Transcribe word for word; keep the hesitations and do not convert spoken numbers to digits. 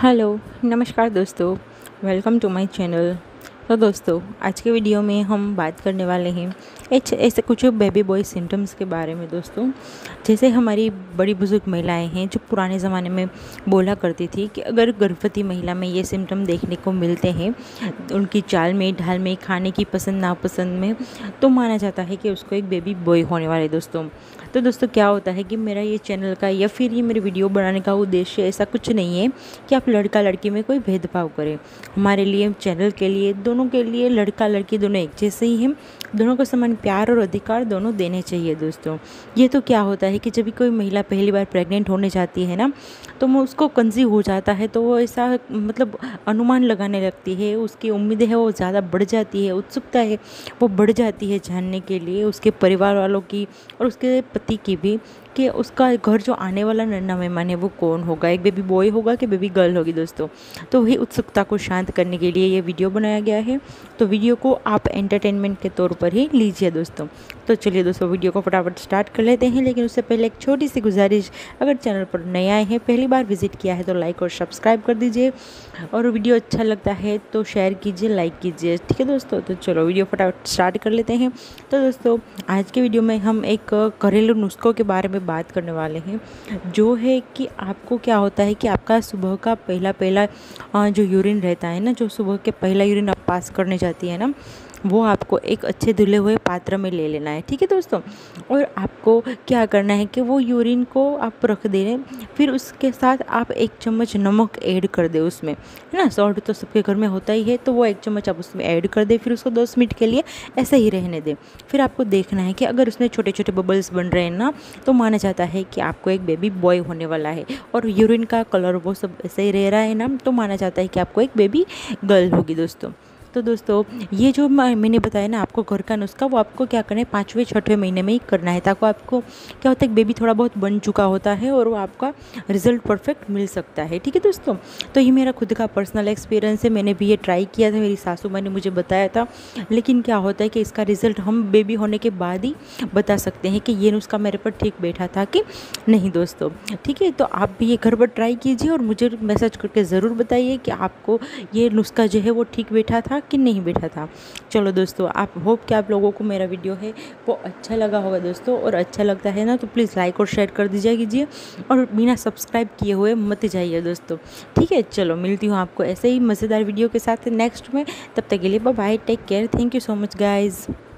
Hello, नमस्कार दोस्तों, welcome to my channel. तो दोस्तों, आज के वीडियो में हम बात करने वाले हैं ऐसे ऐसे कुछ बेबी बॉय सिम्टम्स के बारे में। दोस्तों, जैसे हमारी बड़ी बुजुर्ग महिलाएं हैं जो पुराने ज़माने में बोला करती थी कि अगर गर्भवती महिला में ये सिम्टम देखने को मिलते हैं, उनकी चाल में, ढाल में, खाने की पसंद नापसंद में, तो माना जाता है कि उसको एक बेबी बॉय होने वाले। दोस्तों तो दोस्तों क्या होता है कि मेरा ये चैनल का या फिर ये मेरी वीडियो बनाने का उद्देश्य ऐसा कुछ नहीं है कि आप लड़का लड़की में कोई भेदभाव करें। हमारे लिए, चैनल के लिए, दोनों के लिए, लड़का लड़की दोनों एक जैसे ही हैं। दोनों को समान प्यार और अधिकार दोनों देने चाहिए। दोस्तों ये तो क्या होता है कि जब भी कोई महिला पहली बार प्रेग्नेंट होने जाती है ना, तो वो उसको कंसीव हो जाता है, तो वो ऐसा मतलब अनुमान लगाने लगती है, उसकी उम्मीदें है वो ज़्यादा बढ़ जाती है, उत्सुकता है वो बढ़ जाती है जानने के लिए उसके परिवार वालों की और उसके पति की भी, कि उसका घर जो आने वाला नन्हा मेहमान है वो कौन होगा, एक बेबी बॉय होगा कि बेबी गर्ल होगी। दोस्तों तो वही उत्सुकता को शांत करने के लिए ये वीडियो बनाया गया है। तो वीडियो को आप एंटरटेनमेंट के तौर पर ही लीजिए। दोस्तों तो चलिए दोस्तों, वीडियो को फटाफट स्टार्ट कर लेते हैं। लेकिन उससे पहले एक छोटी सी गुजारिश, अगर चैनल पर नए आए हैं, पहली बार विजिट किया है तो लाइक और सब्सक्राइब कर दीजिए, और वीडियो अच्छा लगता है तो शेयर कीजिए, लाइक कीजिए। ठीक है दोस्तों, तो चलो वीडियो फटाफट स्टार्ट कर लेते हैं। तो दोस्तों आज के वीडियो में हम एक घरेलू नुस्खों के बारे में बात करने वाले हैं, जो है कि आपको क्या होता है कि आपका सुबह का पहला पहला जो यूरिन रहता है ना, जो सुबह के पहला यूरिन आप पास करने जाती है ना, वो आपको एक अच्छे धुले हुए पात्र में ले लेना है। ठीक है दोस्तों, और आपको क्या करना है कि वो यूरिन को आप रख दें, फिर उसके साथ आप एक चम्मच नमक ऐड कर दें उसमें, है ना। सॉल्ट तो सबके घर में होता ही है, तो वो एक चम्मच आप उसमें ऐड कर दें, फिर उसको दस मिनट के लिए ऐसे ही रहने दें। फिर आपको देखना है कि अगर उसमें छोटे छोटे बबल्स बन रहे हैं ना, तो माना जाता है कि आपको एक बेबी बॉय होने वाला है। और यूरिन का कलर वो सब ऐसे ही रह रहा है ना, तो माना जाता है कि आपको एक बेबी गर्ल होगी। दोस्तों तो दोस्तों ये जो मैंने बताया ना आपको घर का नुस्खा, वो आपको क्या करना है, पाँचवें छठवें महीने में ही करना है, ताकि आपको क्या होता है कि बेबी थोड़ा बहुत बन चुका होता है और वो आपका रिजल्ट परफेक्ट मिल सकता है। ठीक है दोस्तों, तो ये मेरा खुद का पर्सनल एक्सपीरियंस है, मैंने भी ये ट्राई किया था, मेरी सासू माँ ने मुझे बताया था। लेकिन क्या होता है कि इसका रिज़ल्ट हम बेबी होने के बाद ही बता सकते हैं कि ये नुस्खा मेरे पर ठीक बैठा था कि नहीं। दोस्तों ठीक है, तो आप भी ये घर पर ट्राई कीजिए और मुझे मैसेज करके ज़रूर बताइए कि आपको ये नुस्खा जो है वो ठीक बैठा था कि नहीं बैठा था। चलो दोस्तों, आप होप कि आप लोगों को मेरा वीडियो है वो अच्छा लगा होगा। दोस्तों और अच्छा लगता है ना तो प्लीज़ लाइक और शेयर कर दीजिए कीजिए, और बिना सब्सक्राइब किए हुए मत जाइए दोस्तों। ठीक है, चलो मिलती हूँ आपको ऐसे ही मज़ेदार वीडियो के साथ नेक्स्ट में। तब तक के लिए bye bye, take care, thank you so much guys.